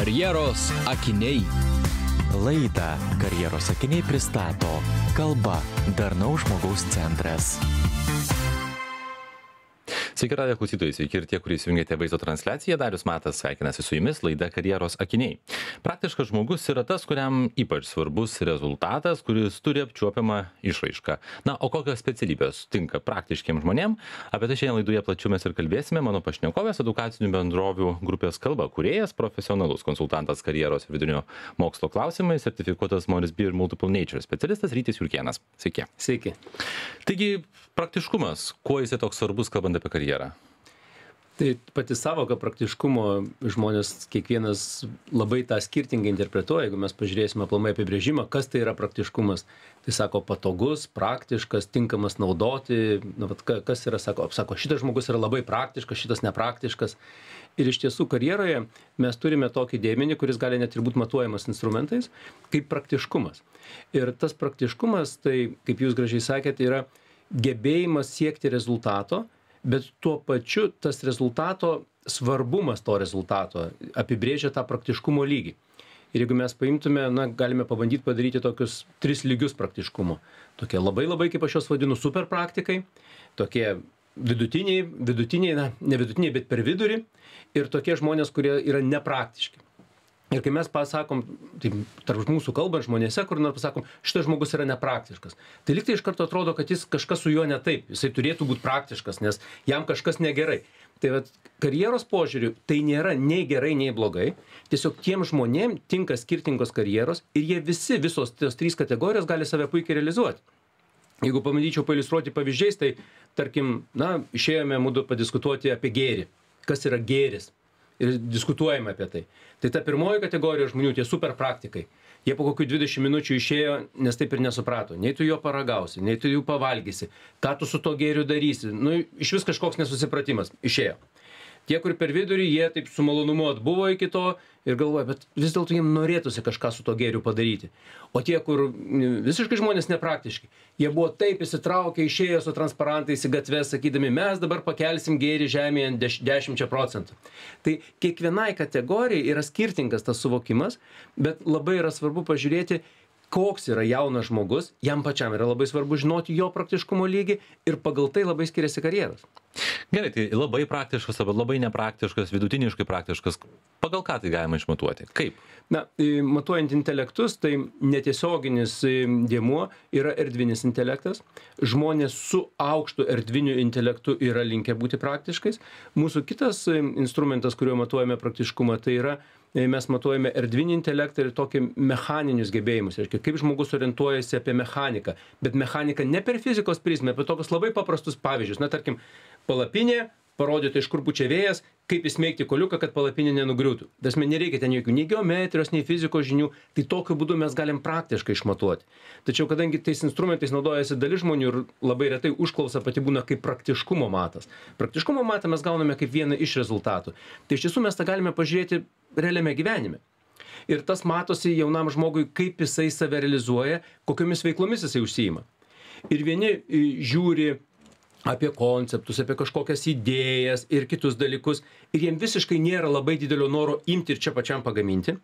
Karjeros akiniai. Laidą Karjeros akiniai pristato Kalba, darnaus žmogaus centras. Sveiki, radijo klausytojai, sveiki ir tie, kurie įsijungėte vaizdo transliaciją. Darius Matas sveikinasi su jumis, laida Karjeros akiniai. Praktiškas žmogus yra tas, kuriam ypač svarbus rezultatas, kuris turi apčiuopiamą išraišką. Na, o kokios specialybės tinka praktiškiem žmonėm? Apie tai šiandien laidoje plačiau mes ir kalbėsime. Mano pašnekovės edukacinių bendrovių grupės Kalba kūrėjas, profesionalus konsultantas karjeros ir vidurinio mokslo klausimais, sertifikuotas Morris Beer Multiple Nature specialistas Rytis Jurkėnas. Sveiki. Sveiki. Taigi, praktiškumas, kuo jisai toks svarbus, kalbant apie karjerą? Tai pati savoka praktiškumo žmonės kiekvienas labai tą skirtingai interpretuoja. Jeigu mes pažiūrėsime aplamai apibrėžimą, kas tai yra praktiškumas, tai sako patogus, praktiškas, tinkamas naudoti. Kas yra, sako, šitas žmogus yra labai praktiškas, šitas nepraktiškas. Ir iš tiesų karjeroje mes turime tokį dėmenį, kuris gali net ir būti matuojamas instrumentais, kaip praktiškumas. Ir tas praktiškumas, tai, kaip jūs gražiai sakėte, yra gebėjimas siekti rezultato, bet tuo pačiu tas rezultato svarbumas to rezultato apibrėžia tą praktiškumo lygį. Ir jeigu mes paimtume, galime pabandyti padaryti tokius 3 lygius praktiškumo. Tokie labai, kaip aš juos vadinu, super praktikai, tokie vidutiniai, ne vidutiniai, bet per vidurį, ir tokie žmonės, kurie yra nepraktiški. Ir kai mes pasakom, tai tarp mūsų kalbant žmonėse, kur nors pasakom, šitas žmogus yra nepraktiškas, tai lyg tai iš karto atrodo, kad jis kažkas su juo ne taip, jisai turėtų būti praktiškas, nes jam kažkas negerai. Tai vat, karjeros požiūriu tai nėra nei gerai, nei blogai, tiesiog tiem žmonėm tinka skirtingos karjeros ir jie visos tos 3 kategorijos gali save puikiai realizuoti. Jeigu pabandyčiau pailiustruoti pavyzdžiais, tai tarkim, išėjome mudu padiskutuoti apie gėrį, kas yra gėris. Ir diskutuojame apie tai. Tai ta pirmoji kategorija žmonių, tie super praktikai, jie po kokių 20 minučių išėjo, nes taip ir nesuprato. Nei tu jo paragausi, nei tu jų pavalgysi, ką tu su to gėriu darysi. Iš vis kažkoks nesusipratimas. Išėjo. Tie, kur per vidurį, jie taip su malonumu atbuvo iki to ir galvoja, bet vis dėlto jiems norėtųsi kažką su to gėriu padaryti. O tie, kur visiškai žmonės nepraktiški, jie buvo taip įsitraukę, išėjo su transparantais į gatves, sakydami, mes dabar pakelsim gėrį žemėje 10%. Tai kiekvienai kategorijai yra skirtingas tas suvokimas, bet labai yra svarbu pažiūrėti, koks yra jaunas žmogus, jam pačiam yra labai svarbu žinoti jo praktiškumo lygį ir pagal tai labai skiriasi karjeros. Gerai, tai labai praktiškas, arba labai nepraktiškas, vidutiniškai praktiškas. Pagal ką tai galima išmatuoti? Kaip? Matuojant intelektus, tai netiesioginis dėmuo yra erdvinis intelektas. Žmonės su aukštu erdviniu intelektu yra linkę būti praktiškais. Mūsų kitas instrumentas, kuriuo matuojame praktiškumą, tai yra mes matuojame erdvinį intelektą ir tokį mechaninius gebėjimus. Reiškia, kaip žmogus orientuojasi apie mechaniką. Bet mechaniką ne per fizikos prizmę, apie tokius labai paprastus pavyzdžius. Tarkim, palapinė, parodyti, iš kur pučia vėjas, kaip įsmeigti koliuką, kad palapinė nenugriūtų. Tasme, nereikia ten jokių nei geometrijos, nei fizikos žinių, tai tokiu būdu mes galim praktiškai išmatuoti. Tačiau, kadangi tais instrumentais naudojasi dalis žmonių ir labai retai užklausa pati būna kaip praktiškumo matas. Praktiškumo matą mes gauname kaip vieną iš rezultatų. Tai iš tiesų mes tą galime pažiūrėti realiame gyvenime. Ir tas matosi jaunam žmogui, kaip jisai save realizuoja, kokiomis veiklomis jisai užsiima. Ir vieni žiūri apie konceptus, apie kažkokias idėjas ir kitus dalykus, ir jiem visiškai nėra labai didelio noro imti ir čia pačiam pagaminti.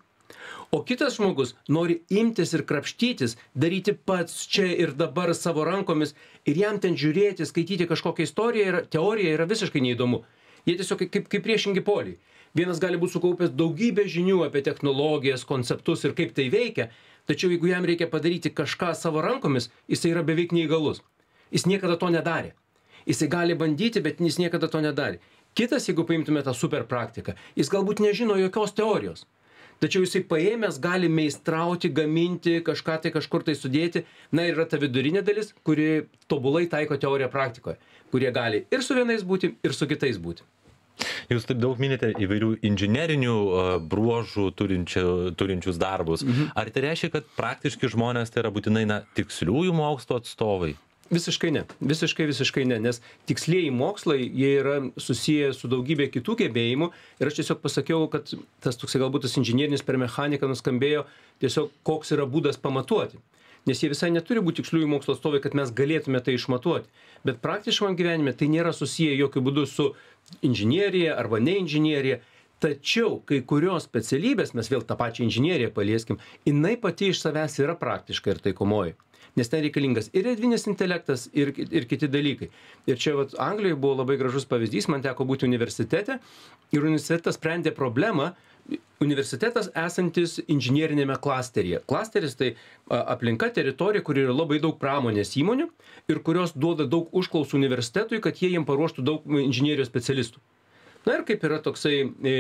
O kitas žmogus nori imtis ir krapštytis, daryti pats čia ir dabar savo rankomis, ir jam ten žiūrėti, skaityti kažkokią istoriją, teoriją yra visiškai neįdomu. Jie tiesiog kaip priešingi poliai. Vienas gali būti sukaupęs daugybę žinių apie technologijas, konceptus ir kaip tai veikia, tačiau jeigu jam reikia padaryti kažką savo rankomis, jisai yra beveik neįgalus. Jis niekada to nedarė. Jisai gali bandyti, bet jis niekada to nedarė. Kitas, jeigu paimtume tą super praktiką, jis galbūt nežino jokios teorijos. Tačiau jisai paėmęs gali meistrauti, gaminti, kažką tai kažkur tai sudėti. Ir yra ta vidurinė dalis, kuri tobulai taiko teoriją praktikoje, kurie gali ir su vienais būti, ir su kitais būti. Jūs taip daug minite įvairių inžinerinių bruožų turinčius darbus. Ar tai reiškia, kad praktiški žmonės tai yra būtinai tiksliųjų mokslo atstovai? Visiškai ne. Visiškai ne. Nes tikslieji mokslai, jie yra susiję su daugybė kitų gebėjimų. Ir aš tiesiog pasakiau, kad tas toksai galbūt tas inžinierinis per mechaniką nuskambėjo tiesiog koks yra būdas pamatuoti. Nes jie visai neturi būti tiksliųjų mokslo atstovai, kad mes galėtume tai išmatuoti. Bet praktiškam gyvenime tai nėra susiję jokių būdų su inžinierija arba ne inžinierija. Tačiau kai kurios specialybės, mes vėl tą pačią inžinieriją palieskim, jinai pati iš savęs yra praktiška ir taikomoji. Nes ten reikalingas ir erdvinis intelektas, ir kiti dalykai. Ir čia vat, Anglijoje buvo labai gražus pavyzdys, man teko būti universitete, ir universitetas sprendė problemą, universitetas esantis inžinierinėme klasteryje. Klasteris tai aplinka, teritorija, kur yra labai daug pramonės įmonių ir kurios duoda daug užklausų universitetui, kad jie jiem paruoštų daug inžinierijos specialistų. Na ir kaip yra toksai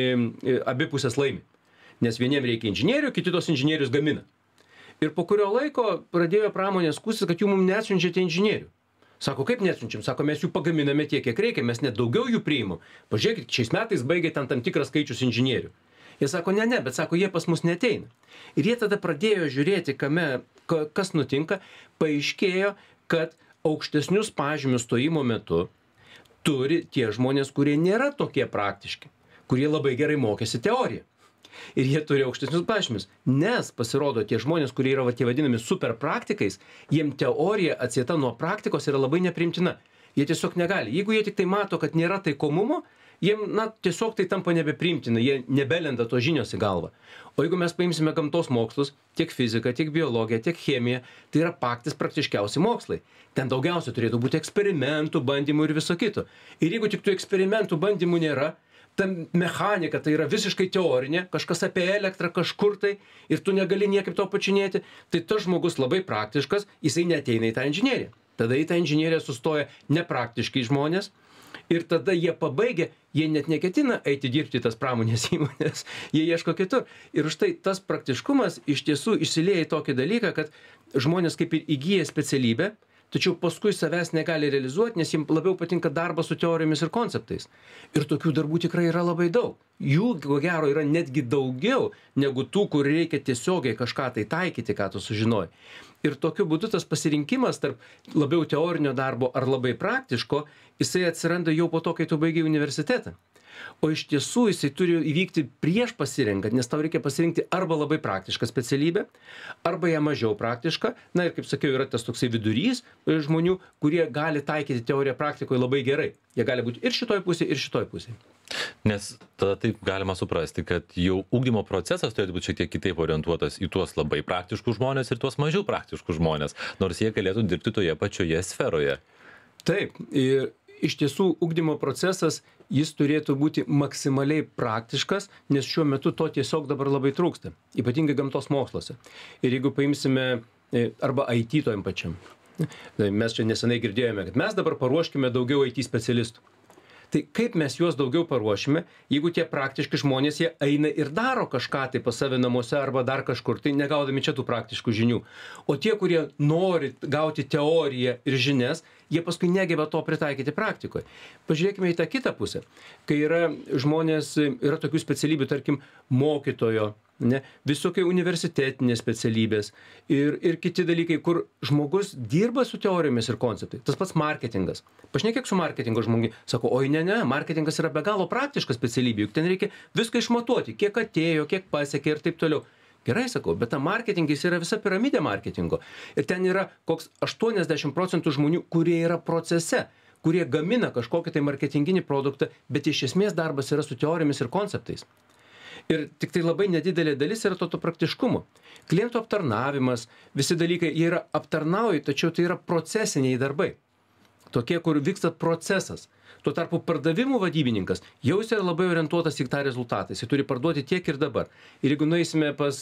abipusės laimi. Nes vieniem reikia inžinierių, kiti tos inžinierius gamina. Ir po kurio laiko pradėjo pramonės skųstis, kad jų mums neatsiunčiate inžinierių. Sako, kaip neatsiunčiam? Sako, mes jų pagaminame tiek, kiek reikia, mes net daugiau jų priimam. Pažiūrėkit, šiais metais baigė ten tam tikras skaičius inžinierių. Jie sako, ne, bet sako, jie pas mus neteina. Ir jie tada pradėjo žiūrėti, kas nutinka, paaiškėjo, kad aukštesnius pažymius stojimo metu turi tie žmonės, kurie nėra tokie praktiški, kurie labai gerai mokėsi teoriją. Ir jie turi aukštesnius pažymius, nes pasirodo tie žmonės, kurie yra tie vadinami super praktikais, jiem teorija atsieta nuo praktikos yra labai nepriimtina. Jie tiesiog negali. Jeigu jie tik tai mato, kad nėra taikomumo, jiem, tiesiog tai tampa nebepriimtina, jie nebelenda tos žinios į galvą. O jeigu mes paimsime gamtos mokslus, tiek fiziką, tiek biologiją, tiek chemiją, tai yra patys praktiškiausi mokslai. Ten daugiausia turėtų būti eksperimentų, bandymų ir viso kito. Ir jeigu tik tų eksperimentų, bandymų nėra, ta mechanika tai yra visiškai teorinė, kažkas apie elektrą kažkur tai, ir tu negali niekaip to pačinėti, tai tas žmogus labai praktiškas, jisai neateina į tą inžineriją. Tada į tą inžineriją sustoja nepraktiški žmonės, ir tada jie pabaigia, jie net neketina eiti dirbti tas pramonės įmonės, jie ieško kitur. Ir štai tas praktiškumas iš tiesų išsilieja į tokį dalyką, kad žmonės kaip ir įgyja specialybę, tačiau paskui savęs negali realizuoti, nes jiems labiau patinka darbas su teorijomis ir konceptais. Ir tokių darbų tikrai yra labai daug. Jų, ko gero, yra netgi daugiau negu tų, kur reikia tiesiogiai kažką tai taikyti, ką tu sužinojai. Ir tokiu būdu tas pasirinkimas tarp labiau teorinio darbo ar labai praktiško, jisai atsiranda jau po to, kai tu baigiai universitetą. O iš tiesų jisai turi įvykti prieš pasirenkant, nes tau reikia pasirinkti arba labai praktišką specialybę, arba ją mažiau praktišką. Na ir kaip sakiau, yra tas toksai vidurys žmonių, kurie gali taikyti teoriją praktikoje labai gerai. Jie gali būti ir šitoj pusėje, ir šitoj pusėje. Nes tada taip galima suprasti, kad jau ugdymo procesas turėtų būti šiek tiek kitaip orientuotas į tuos labai praktiškus žmonės ir tuos mažiau praktiškus žmonės, nors jie galėtų dirbti toje pačioje sferoje. Taip, ir iš tiesų ugdymo procesas, jis turėtų būti maksimaliai praktiškas, nes šiuo metu to tiesiog dabar labai trūksta, ypatingai gamtos moksluose. Ir jeigu paimsime arba IT tojam pačiam, mes čia nesenai girdėjome, kad mes dabar paruoškime daugiau IT specialistų. Tai kaip mes juos daugiau paruošime, jeigu tie praktiški žmonės, jie eina ir daro kažką tai pas save namuose arba dar kažkur, tai negaudami čia tų praktiškų žinių. O tie, kurie nori gauti teoriją ir žinias, jie paskui negeba to pritaikyti praktikoje. Pažiūrėkime į tą kitą pusę. Kai yra žmonės, yra tokių specialybių, tarkim, mokytojo, visokie universitetinės specialybės ir kiti dalykai, kur žmogus dirba su teorijomis ir konceptai. Tas pats marketingas. Pašnekėk su marketingo žmogumi, sako, oi ne, marketingas yra be galo praktiška specialybė, juk ten reikia viską išmatuoti, kiek atėjo, kiek pasiekė ir taip toliau. Gerai sakau, bet ta marketingis yra visa piramidė marketingo. Ir ten yra koks 80% žmonių, kurie yra procese, kurie gamina kažkokį tai marketinginį produktą, bet iš esmės darbas yra su teorijomis ir konceptais. Ir tik tai labai nedidelė dalis yra to praktiškumo. Klientų aptarnavimas, visi dalykai, jie yra aptarnauji, tačiau tai yra procesiniai darbai. Tokie, kur vyksta procesas. Tuo tarpu pardavimų vadybininkas jau jis yra labai orientuotas į tą rezultatą. Jis turi parduoti tiek ir dabar. Ir jeigu nueisime pas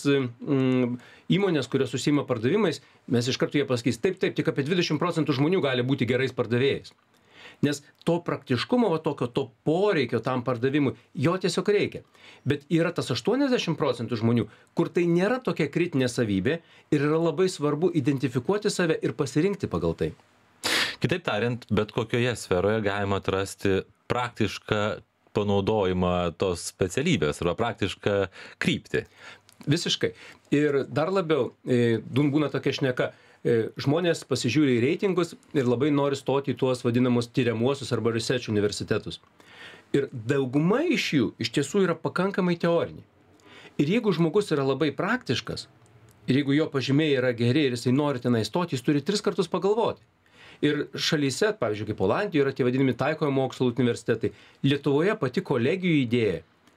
įmonės, kurios užsiima pardavimais, mes iš karto jie pasakys, taip, tik apie 20% žmonių gali būti gerais pardavėjais. Nes to praktiškumo, to poreikio tam pardavimui, jo tiesiog reikia. Bet yra tas 80% žmonių, kur tai nėra tokia kritinė savybė ir yra labai svarbu identifikuoti save ir pasirinkti pagal tai. Kitaip tariant, bet kokioje sferoje galima atrasti praktišką panaudojimą tos specialybės arba praktišką kryptį. Visiškai. Ir dar labiau, būna tokia šneka, žmonės pasižiūri į reitingus ir labai nori stoti į tuos vadinamus tyriamuosius arba research universitetus. Ir dauguma iš jų iš tiesų yra pakankamai teoriniai. Ir jeigu žmogus yra labai praktiškas, ir jeigu jo pažymiai yra geri ir jisai nori tenai stoti, jis turi 3 kartus pagalvoti. Ir šalyse, pavyzdžiui, kaip Olandijoje yra tie vadinami taikojo mokslo universitetai. Lietuvoje pati kolegijų idėja,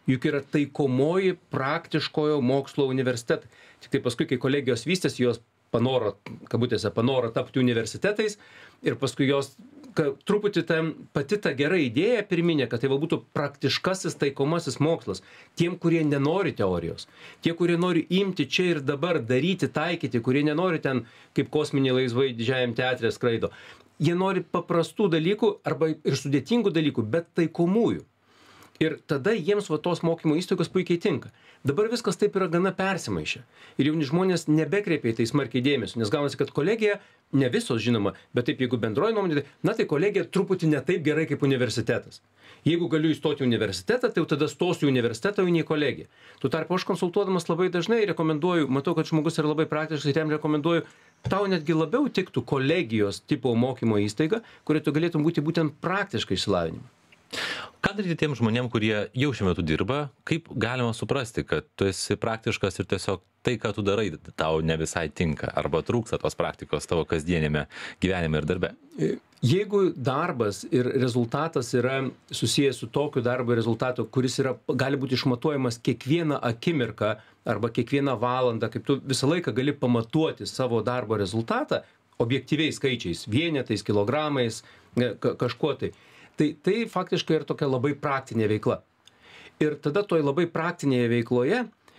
juk yra taikomoji praktiškojo mokslo universitetai. Tik tai paskui, kai kolegijos vystėsi, jos panoro, kabutėse, panoro tapti universitetais ir paskui jos truputį pati ta gera idėja pirminė, kad tai būtų praktiškasis taikomasis mokslas. Tiem, kurie nenori teorijos, tie, kurie nori imti čia ir dabar, daryti, taikyti, kurie nenori ten kaip kosminiai laisvai didžiajam teatre skraido. Jie nori paprastų dalykų arba ir sudėtingų dalykų, bet taikomųjų. Ir tada jiems tos mokymo įstaigos puikiai tinka. Dabar viskas taip yra gana persimaišę. Ir jauni žmonės nebekreipia į tai smarkiai dėmesio, nes gaunasi, kad kolegija, ne visos žinoma, bet taip jeigu bendroji nuomonė, tai kolegija truputį ne taip gerai kaip universitetas. Jeigu galiu įstoti į universitetą, tai jau tada stosiu į universitetą, o ne į kolegiją. Tuo tarpu aš konsultuodamas labai dažnai rekomenduoju, matau, kad žmogus yra labai praktiškas ir jam rekomenduoju, tau netgi labiau tiktų kolegijos tipo mokymo įstaiga, kurioje tu galėtum būti būtent praktiškai išsilavinimą. Ką daryti tiem žmonėm, kurie jau šiuo metu dirba, kaip galima suprasti, kad tu esi praktiškas ir tiesiog tai, ką tu darai, tau ne visai tinka, arba trūksta tos praktikos tavo kasdienėme gyvenime ir darbe? Jeigu darbas ir rezultatas yra susijęs su tokiu darbo rezultatu, kuris gali būti išmatuojamas kiekvieną akimirką arba kiekvieną valandą, kaip tu visą laiką gali pamatuoti savo darbo rezultatą objektyviais skaičiais, vienetais, kilogramais, kažkuo tai faktiškai yra tokia labai praktinė veikla. Ir tada toj labai praktinėje veikloje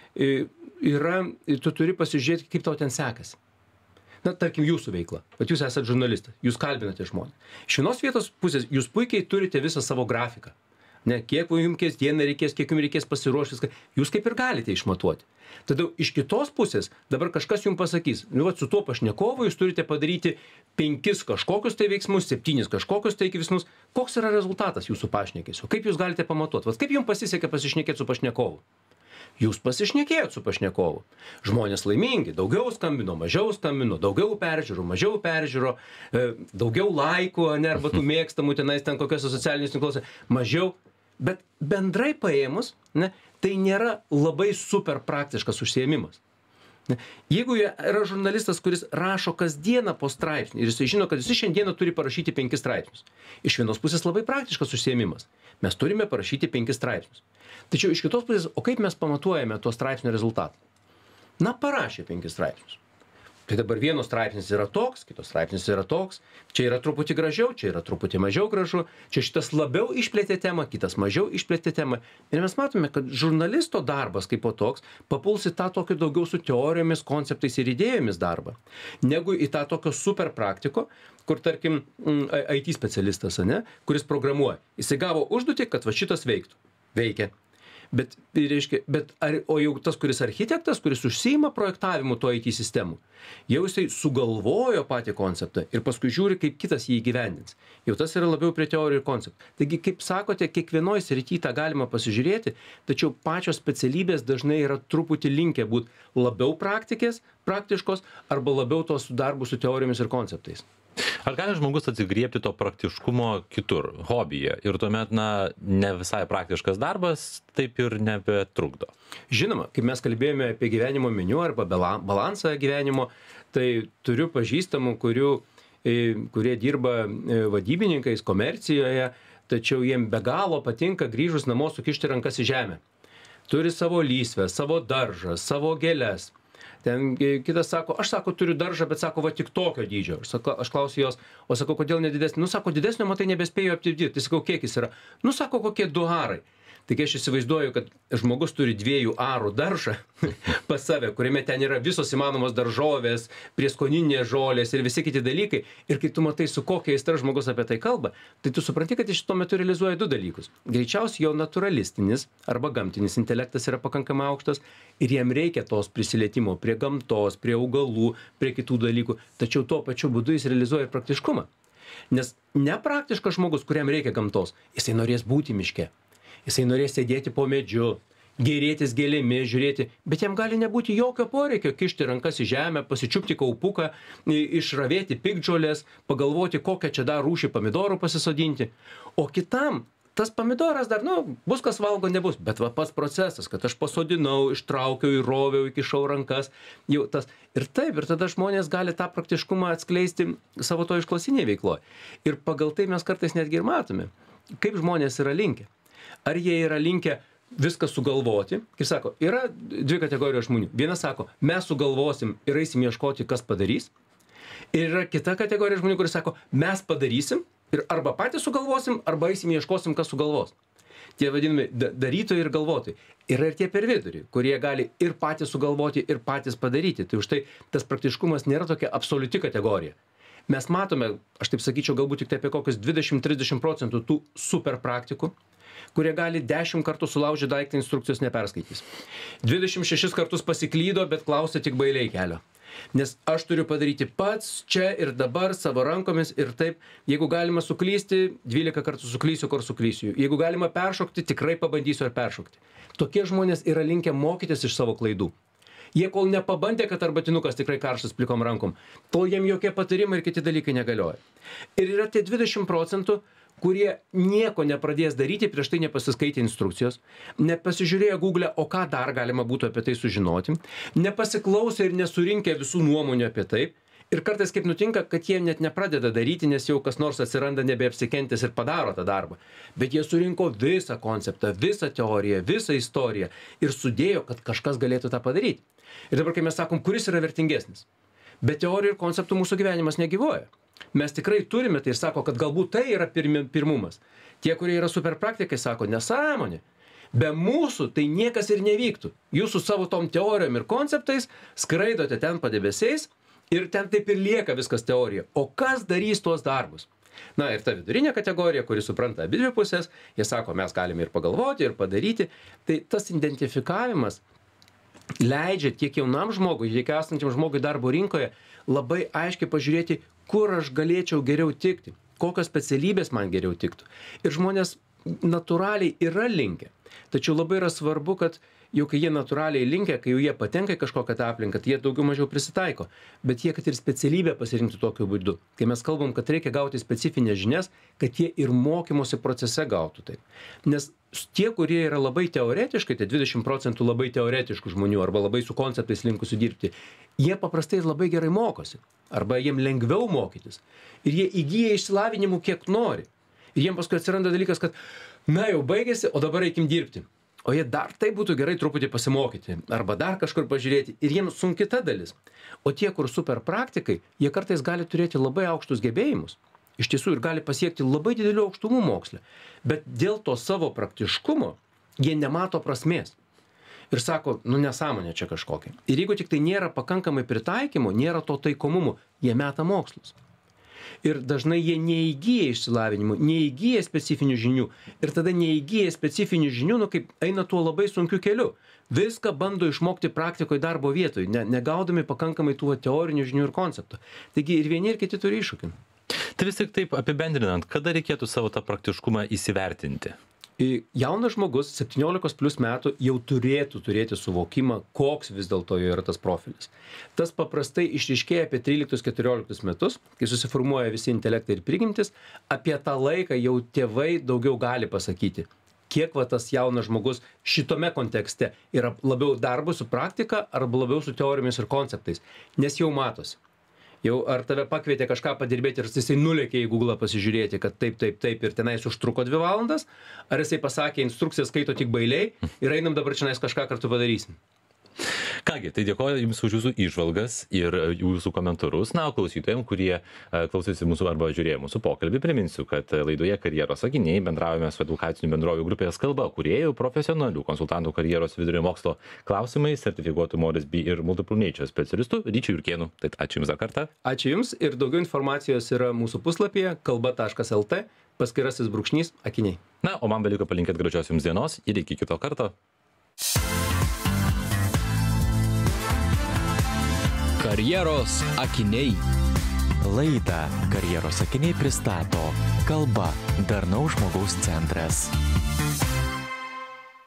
tu turi pasižiūrėti, kaip tau ten sekasi. Na, tarkim, jūsų veikla, bet jūs esate žurnalistas, jūs kalbinate žmonės. Iš vienos vietos pusės jūs puikiai turite visą savo grafiką. Ne, kiek jums dieną reikės, kiek jums reikės pasiruošti, jūs kaip ir galite išmatuoti. Tada iš kitos pusės dabar kažkas jums pasakys, su tuo pašnekovu jūs turite padaryti 5 kažkokius tai veiksmus, 7 kažkokius tai veiksmus. Koks yra rezultatas jūsų pašnekėsio? Kaip jūs galite pamatuoti? Kaip jums pasisekė pasišnekėti su pašnekovu? Jūs pasišnekėjot su pašnekovu. Žmonės laimingi, daugiau skambino, mažiau skambino, daugiau peržiūrų, mažiau peržiūro, daugiau laikų, arba tų mėgstamų tenais ten kokiuose socialiniuose tinkluose, mažiau. Bet bendrai paėmus, tai nėra labai super praktiškas užsiėmimas. Jeigu yra žurnalistas, kuris rašo kasdieną po straipsnį ir jisai žino, kad jis šiandieną turi parašyti 5 straipsnius. Iš vienos pusės labai praktiškas užsiėmimas. Mes turime parašyti 5 straipsnius. Tačiau iš kitos pusės, o kaip mes pamatuojame to straipsnio rezultatą? Na, parašė 5 straipsnius. Tai dabar vienos straipsnis yra toks, kitos straipsnis yra toks, čia yra truputį gražiau, čia yra truputį mažiau gražu, čia šitas labiau išplėtė temą, kitas mažiau išplėtė temą. Ir mes matome, kad žurnalisto darbas kaip po toks papuls į tą tokį daugiau su teorijomis, konceptais ir idėjomis darbą, negu į tą tokio super praktiko, kur tarkim IT specialistas, kuris programuoja. Jisai gavo užduotį, kad va šitas veiktų. Veikia. Bet o jau tas, kuris architektas, kuris užsiima projektavimu to IT sistemų, jau jisai sugalvojo patį konceptą ir paskui žiūri, kaip kitas jį įgyvendins. Jau tas yra labiau prie teorijų ir konceptų. Taigi, kaip sakote, kiekvienoje srityje tą galima pasižiūrėti, tačiau pačios specialybės dažnai yra truputį linkę būti labiau praktiškos arba labiau tos darbų su teorijomis ir konceptais. Ar gali žmogus atsigriebti to praktiškumo kitur, hobyje, ir tuomet, ne visai praktiškas darbas taip ir nebetrukdo? Žinoma, kaip mes kalbėjome apie gyvenimo meniu arba balansą gyvenimo, tai turiu pažįstamų, kurie dirba vadybininkais komercijoje, tačiau jiem be galo patinka grįžus namo sukišti rankas į žemę. Turi savo lysvę, savo daržą, savo gėles. Ten kitas sako, aš turiu daržą, bet sako, va tik tokio dydžio. Aš klausiu jos, o sakau, kodėl nedidesnį? Sako, didesnio matai nebespėjau aptirpdyti. Tai sakau, kiek jis yra? Sako, kokie 2 arai. Taigi aš įsivaizduoju, kad žmogus turi 2 arų daržą pas save, kuriame ten yra visos įmanomos daržovės, prieskoninės žolės ir visi kiti dalykai. Ir kai tu matai, su kokia aistra žmogus apie tai kalba, tai tu supranti, kad iš tuo metu realizuoja 2 dalykus. Greičiausiai jo naturalistinis arba gamtinis intelektas yra pakankamai aukštas ir jam reikia tos prisilietimo prie gamtos, prie augalų, prie kitų dalykų. Tačiau tuo pačiu būdu jis realizuoja ir praktiškumą. Nes nepraktiškas žmogus, kuriam reikia gamtos, jisai norės būti miške. Jisai norės sėdėti po medžiu, gėrėtis gėlėmis, žiūrėti, bet jam gali nebūti jokio poreikio kišti rankas į žemę, pasičiupti kaupuką, išravėti piktžolės, pagalvoti, kokią čia dar rūšį pomidorų pasisodinti. O kitam tas pomidoras dar, bus kas valgo, nebus, bet va pats procesas, kad aš pasodinau, ištraukiau, įroviau, įkišau rankas, jau tas. Ir taip, ir tada žmonės gali tą praktiškumą atskleisti savo to išklasinėje veikloje. Ir pagal tai mes kartais netgi ir matome, kaip žmonės yra linkę. Ar jie yra linkę viską sugalvoti, kaip sako, yra dvi kategorijos žmonių. Vienas sako, mes sugalvosim ir eisim ieškoti, kas padarys. Ir yra kita kategorija žmonių, kuris sako, mes padarysim ir arba patys sugalvosim, arba eisim ieškosim, kas sugalvos. Tie vadinami darytojai ir galvotojai. Yra ir tie per vidurį, kurie gali ir patys sugalvoti, ir patys padaryti. Tai už tai tas praktiškumas nėra tokia absoliuti kategorija. Mes matome, aš taip sakyčiau, galbūt tik tai apie kokius 20-30% tų super praktikų, kurie gali 10 kartų sulaužyti daiktą, instrukcijos neperskaitys. 26 kartus pasiklydo, bet klausė tik bailiai kelio. Nes aš turiu padaryti pats, čia ir dabar, savo rankomis ir taip. Jeigu galima suklysti, 12 kartų suklysiu, kur suklysiu. Jeigu galima peršokti, tikrai pabandysiu ar peršokti. Tokie žmonės yra linkę mokytis iš savo klaidų. Jie kol nepabandė, kad arbatinukas tikrai karštas plikom rankom, tol jiem jokie patarimai ir kiti dalykai negalioja. Ir yra tie 20%, kurie nieko nepradės daryti, prieš tai nepasiskaitė instrukcijos, nepasižiūrėjo Google, o ką dar galima būtų apie tai sužinoti, nepasiklausė ir nesurinkę visų nuomonių apie tai. Ir kartais kaip nutinka, kad jie net nepradeda daryti, nes jau kas nors atsiranda nebeapsikentęs ir padaro tą darbą. Bet jie surinko visą konceptą, visą teoriją, visą istoriją ir sudėjo, kad kažkas galėtų tą padaryti. Ir dabar, kai mes sakom, kuris yra vertingesnis, be teorijų ir konceptų mūsų gyvenimas negyvuoja. Mes tikrai turime tai ir sako, kad galbūt tai yra pirmumas. Tie, kurie yra super praktikai, sako, nesąmonė. Be mūsų tai niekas ir nevyktų. Jūs su savo tom teorijom ir konceptais skraidote ten padebesiais ir ten taip ir lieka viskas teorija. O kas darys tuos darbus? Na ir ta vidurinė kategorija, kuri supranta abidvi pusės, jie sako, mes galime ir pagalvoti, ir padaryti. Tai tas identifikavimas leidžia tiek jaunam žmogui, tiek esančiam žmogui darbo rinkoje labai aiškiai pažiūrėti, kur aš galėčiau geriau tikti, kokios specialybės man geriau tiktų. Ir žmonės natūraliai yra linkę. Tačiau labai yra svarbu, kad jau kai jie natūraliai linkę, kai jau jie patenka į kažkokią tą aplinką, tai jie daugiau mažiau prisitaiko. Bet jie, kad ir specialybę pasirinktų tokiu būdu. Kai mes kalbam, kad reikia gauti specifinės žinias, kad jie ir mokymosi procese gautų tai. Nes tie, kurie yra labai teoretiškai, tai 20% labai teoretiškų žmonių arba labai su konceptais linkusių dirbti, jie paprastai labai gerai mokosi. Arba jiem lengviau mokytis. Ir jie įgyja išsilavinimų kiek nori. Ir jiem paskui atsiranda dalykas, kad na jau baigėsi, o dabar reikim dirbti. O jie dar tai būtų gerai truputį pasimokyti. Arba dar kažkur pažiūrėti. Ir jiems sunki ta dalis. O tie, kur super praktikai, jie kartais gali turėti labai aukštus gebėjimus. Iš tiesų ir gali pasiekti labai didelių aukštumų moksle. Bet dėl to savo praktiškumo jie nemato prasmės. Ir sako, nu nesąmonė čia kažkokia. Ir jeigu tik tai nėra pakankamai pritaikymo, nėra to taikomumo, jie meta mokslus. Ir dažnai jie neįgyja išsilavinimų, neįgyja specifinių žinių. Ir tada neįgyja specifinių žinių, nu kaip eina tuo labai sunkiu keliu. Viską bando išmokti praktikoje darbo vietoje, negaudami pakankamai tų teorinių žinių ir konceptų. Taigi ir vieni ir kiti turi iššūkį. Tai vis tik taip apibendrinant, kada reikėtų savo tą praktiškumą įsivertinti? Jaunas žmogus 17+ metų jau turėtų turėti suvokimą, koks vis dėlto jo yra tas profilis. Tas paprastai išryškėja apie 13-14 metus, kai susiformuoja visi intelektai ir prigimtis, apie tą laiką jau tėvai daugiau gali pasakyti, kiek va tas jaunas žmogus šitome kontekste yra labiau darbu su praktika arba labiau su teorijomis ir konceptais, nes jau matosi. Jau ar tave pakvietė kažką padirbėti ir jisai nulėkė į Google pasižiūrėti, kad taip ir tenais užtruko 2 valandas, ar jisai pasakė, instrukciją skaito tik bailiai ir einam dabar čionais kažką kartu padarysim. Kągi, tai dėkoju Jums už Jūsų įžvalgas ir Jūsų komentarus. Na, o klausytojams, kurie klausėsi mūsų arba žiūrėjo mūsų pokalbį, priminsiu, kad laidoje Karjeros akiniai bendravome su edukacinių bendrovių grupės Kalba kūrėjų, profesionalių konsultantų karjeros vidurinio mokslo klausimais, sertifikuotų Moresby ir Multiple Nature specialistų Ryčiu Jurkėnu. Tai ačiū Jums dar kartą. Ačiū Jums ir daugiau informacijos yra mūsų puslapyje kalba.lt _akiniai. Na, o man beliko palinkėti gražios Jums dienos ir iki kito karto. Karjeros akiniai. Laidą Karjeros akiniai pristato Kalba, darnaus žmogaus centras.